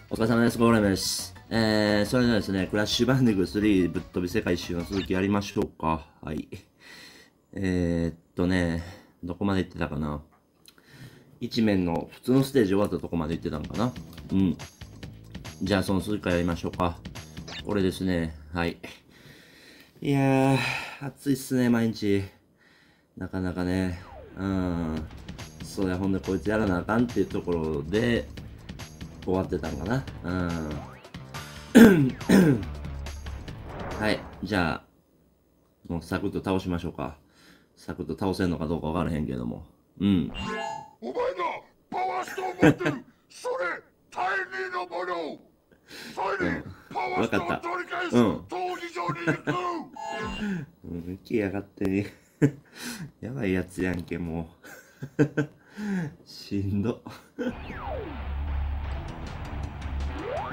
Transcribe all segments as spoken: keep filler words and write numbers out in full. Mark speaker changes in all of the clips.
Speaker 1: お疲れ様です。ゴーレムです。えー、それではですね、クラッシュバンディングスリーぶっ飛び世界一周の続きやりましょうか。はい。えー、っとね、どこまで行ってたかな。一面の普通のステージ終わったとこまで行ってたのかな。うん。じゃあその続きからやりましょうか。これですね、はい。いやー、暑いっすね、毎日。なかなかね、うん。そうや、ほんでこいつやらなあかんっていうところで、終わってたんかな。うん。はい。じゃあ、もうサクッと倒しましょうか。サクッと倒せんのかどうかわからへんけども。うん。
Speaker 2: お前がパワーストーン持ってるそれ大義のものサイリー、パワーストーン取り返す、うん、闘技場に行く
Speaker 1: うん、行きやがってね。やばいやつやんけ、もう。しんど。うん。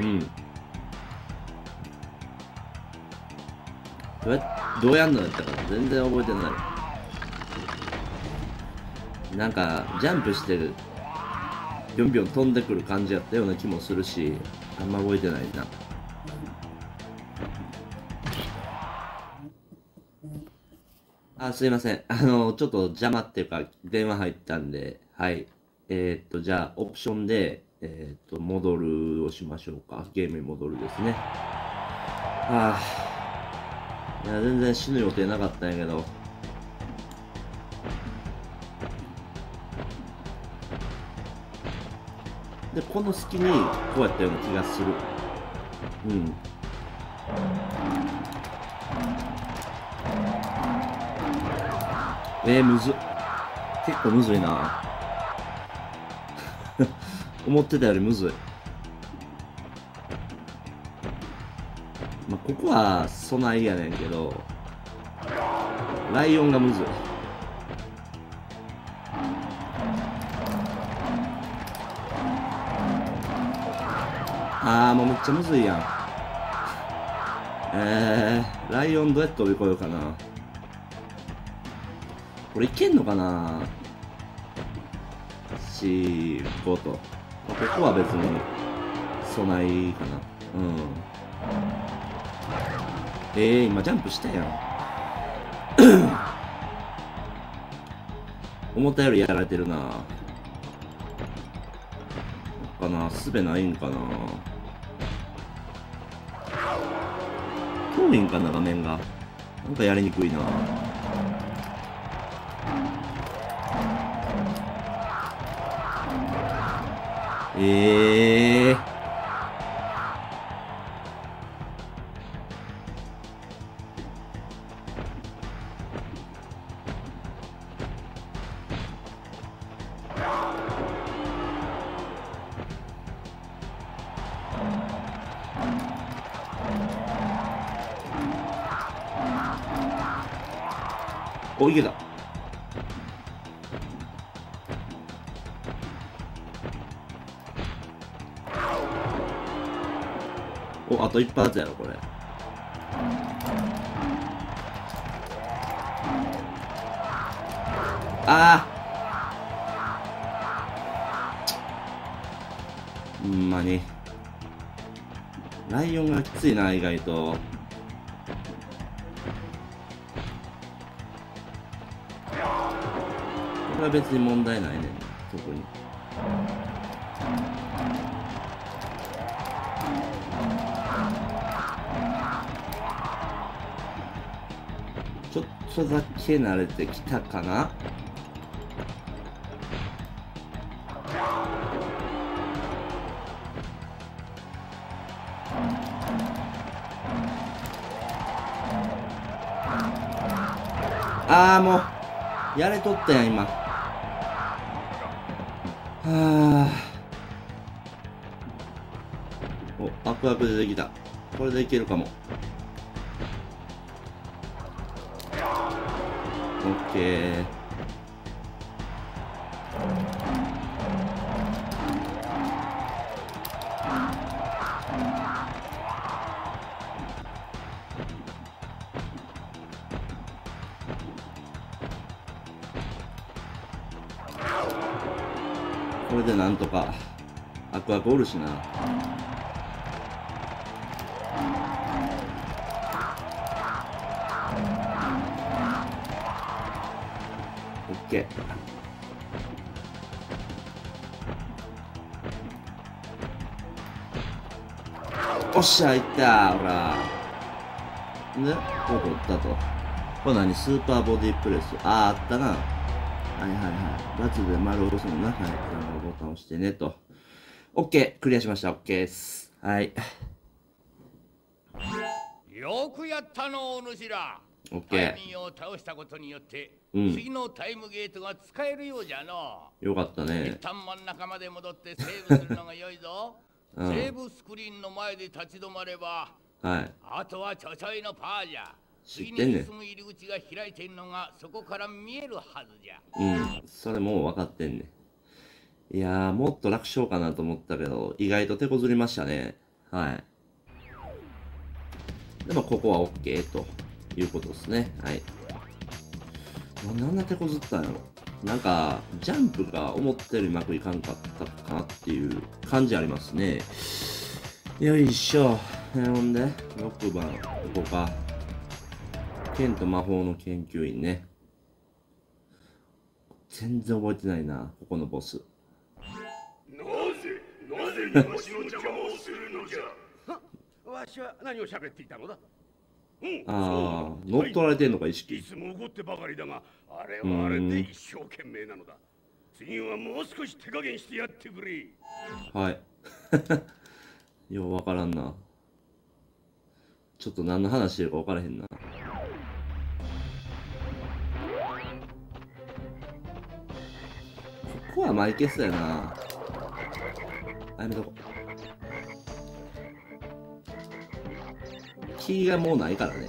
Speaker 1: どうや、どうやんのやったか全然覚えてない。なんか、ジャンプしてる。ビョンビョン飛んでくる感じやったような気もするし、あんま覚えてないな。あ、すいません。あの、ちょっと邪魔っていうか、電話入ったんで、はい。えー、っと、じゃあ、オプションで、えー、っと、戻るをしましょうか。ゲームに戻るですね。はあ。いや、全然死ぬ予定なかったんやけど。で、この隙に、こうやったような気がする。うん。えー、むずっ。結構むずいな。思ってたよりむずい。まあ、ここは備えやねんけど、ライオンがむずい。あー、もうめっちゃむずいやん。えー、ライオンどうやって飛び越えようかな。これいけんのかな。し、ごと。ここは別に、備えかな。うん。えー、今ジャンプしたやん。思ったよりやられてるな。かな、すべないんかな。遠いんかな、画面が。なんかやりにくいな。ええー。お、いけた。お、あと一発やろ、これ。ああ、ほんまに。ライオンがきついな、意外と。これは別に問題ないねん、特に。ちょっとだけ慣れてきたかな。ああ、もう、やれとったやん、今。はあ。お、アクアク出てきた。これでいけるかも。オッケー。これでなんとかアクアクおるしな。 オッケー。おっしゃ、いったほら。で、こう取ったと。これ何スーパーボディプレス。あー、あったな。はいはいはい。バツで丸を押すのな。はい。このボタンを押してねと。オッケー。クリアしました。オッケーです。はい。
Speaker 3: よくやったの、お主ら。
Speaker 1: オッケー。
Speaker 3: タイミンを倒したことによって、
Speaker 1: うん、
Speaker 3: 次のタイムゲートが使えるようじゃの。
Speaker 1: よかったね。
Speaker 3: 一旦真ん中まで戻ってセーブするのが良いぞ。
Speaker 1: うん、
Speaker 3: セーブスクリーンの前で立ち止まれば、
Speaker 1: はい。
Speaker 3: あとはちょちょいのパーじゃ。
Speaker 1: 知ってんねん。
Speaker 3: 次に進む入り口が開いているのがそこから見えるはずじゃ。
Speaker 1: うん、それもう分かってんねん。いやー、もっと楽勝かなと思ったけど、意外と手こずりましたね。はい。でもここは OK ということですね。はい。なんであんな手こずったんやろ。なんか、ジャンプが思ったよりうまくいかんかったかなっていう感じありますね。よいしょ。ほんで、ろくばん、ここか。剣と魔法の研究員ね。全然覚えてないな、ここのボス。
Speaker 2: なぜ、なぜわしの邪魔をするのじゃ。
Speaker 4: わしは何を喋っていたのだ。
Speaker 2: うん、
Speaker 1: ああ、乗っ取られてんのか、意識。
Speaker 4: いつも怒ってばかりだが、あれはあれで一生懸命なのだ。次はもう少し手加減してやってくれ。
Speaker 1: はい。ようわからんな。ちょっと何の話してるかわからへんな。ここはマイケスやな。あ、やめとこ。キーがもうないからね。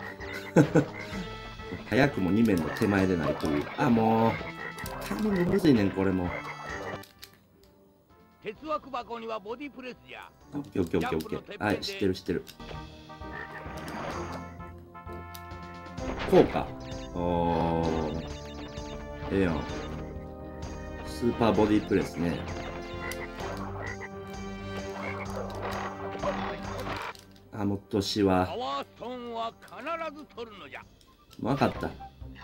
Speaker 1: 早くもに面の手前でないという。あ、もう。タイミングむずいねん、これも。
Speaker 3: 鉄枠箱にはボディプレスじゃ。
Speaker 1: オッケーオッケーオッケーオッケー。はい、知ってる知ってる。こうか。おー。ええやん。スーパーボディプレスね。あ、もっとしは。
Speaker 3: パワーストーンは必ず取るのじゃ。
Speaker 1: わかった。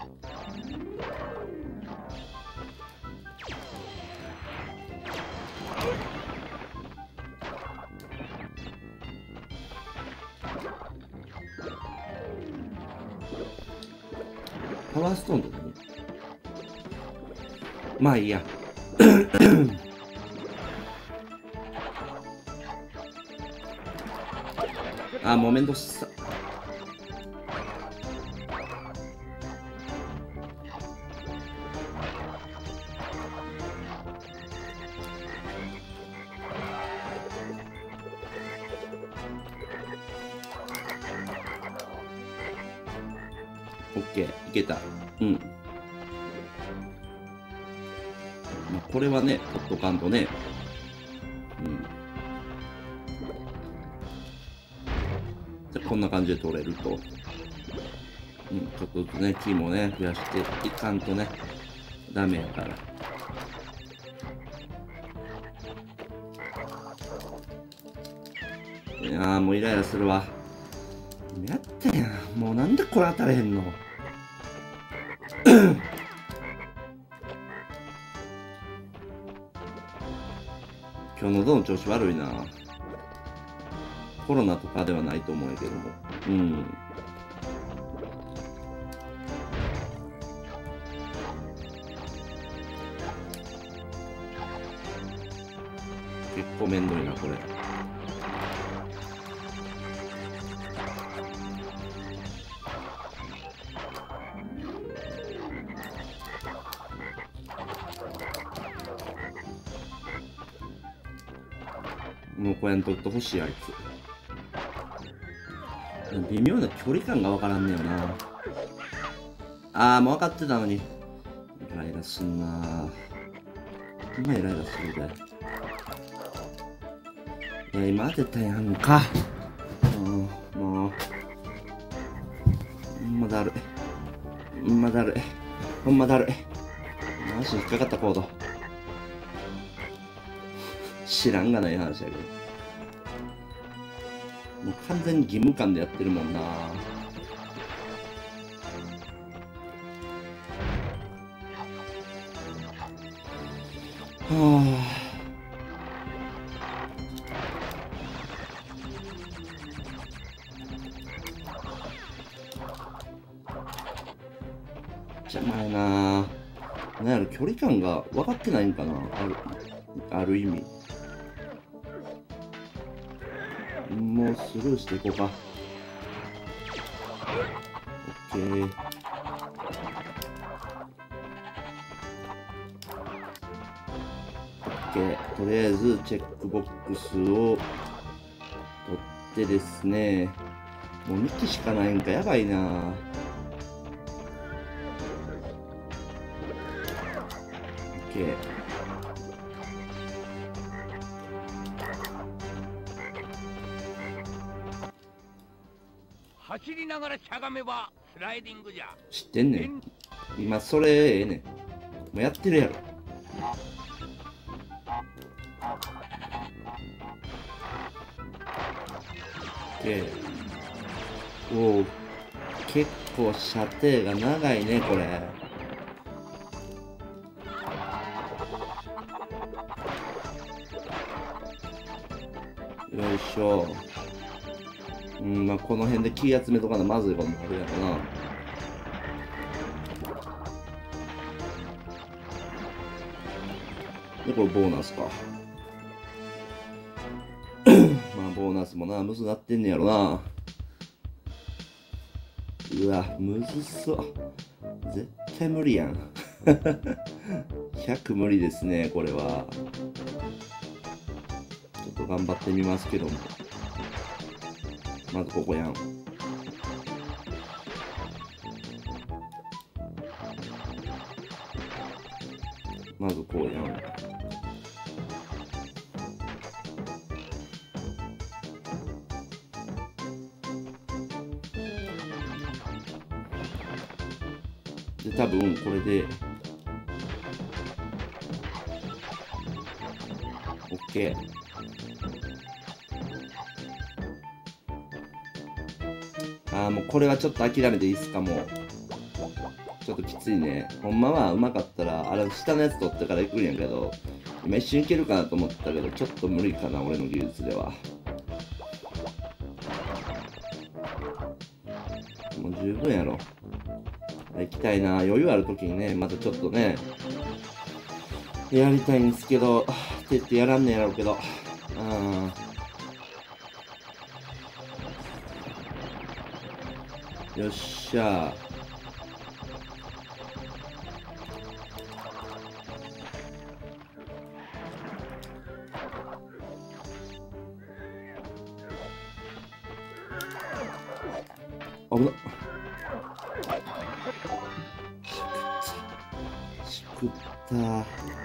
Speaker 1: パワーストーンって何？まあいいや。あ、もうめんどくさ。オッケー、いけた。うん。まあ、これはね、ほっとかんとね。うん。じゃあこんな感じで取れると。うん、ちょっとずつね、木もね、増やしていかんとね、ダメやから。いやー、もうイライラするわ。やったやん。もうなんでこれ当たれへんの。今日喉の調子悪いな。コロナとかではないと思うけども。うん。結構めんどいな、これ。もうこうやんとってほしい、あいつ。微妙な距離感がわからんねよな。あー、もう分かってたのに。イライラすんなぁ。今イライラするで。いや、今当てたやんか。うん、もう。ほんまだるい。ほんまだるい。ほんまだるい。マジ引っかかったコード。知らんがない話やけど。 もう完全に義務感でやってるもんな。はあ。邪魔やな。なんやろ、距離感が分かってないんかな、ある、ある意味。もうスルーしていこうか。オッケー。オッケー。とりあえずチェックボックスを取ってですね。もうに機しかないんか、やばいな。オッケー。
Speaker 3: 走りながらしゃがめばスライディングじゃ。
Speaker 1: 知ってんねん。今それええねん。もうやってるやろ。オッケー。おお、結構射程が長いねこれ。よいしょ。うん、まあこの辺で気集めとかなまずいこともあるやろな。でこれボーナスか。まあボーナスもなむずなってんねやろな。うわむずそう。絶対無理やん。ひゃく無理ですねこれは。ちょっと頑張ってみますけども。まずここやん。まずこうやん。で多分これで OK。ああもうこれはちょっと諦めていいっすか。もうちょっときついね。ほんまはうまかったらあれ下のやつ取ってから行くんやけど、今一瞬いけるかなと思ったけどちょっと無理かな俺の技術では。もう十分やろ。行きたいな。余裕ある時にねまたちょっとねやりたいんですけどって言ってやらんねやろうけど。うんよっしゃ。危なっ。しくったー。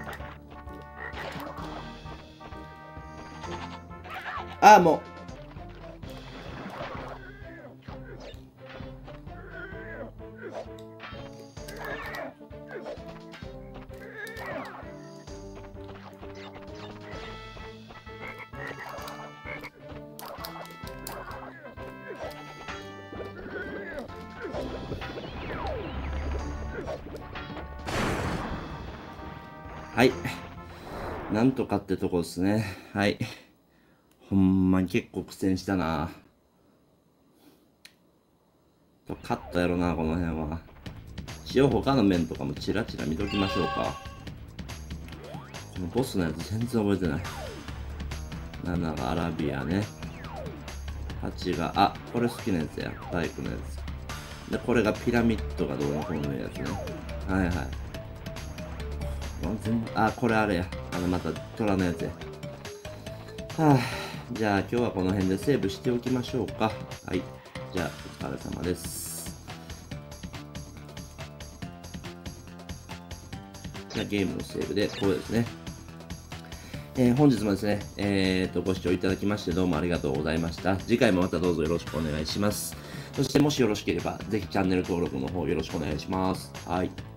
Speaker 1: ああもうはい。なんとかってとこですね。はい。ほんまに結構苦戦したな。と勝ったやろな、この辺は。一応他の面とかもチラチラ見ときましょうか。このボスのやつ全然覚えてない。なながアラビアね。はちが、あ、これ好きなやつや。バイクのやつ。で、これがピラミッドがどうのこうのやつね。はいはい。あ、これあれや。あの、また虎のやつや。はぁ、じゃあ今日はこの辺でセーブしておきましょうか。はい。じゃあ、お疲れ様です。じゃあゲームのセーブで、これですね。えー、本日もですね、えーと、ご視聴いただきましてどうもありがとうございました。次回もまたどうぞよろしくお願いします。そしてもしよろしければ、ぜひチャンネル登録の方よろしくお願いします。はい。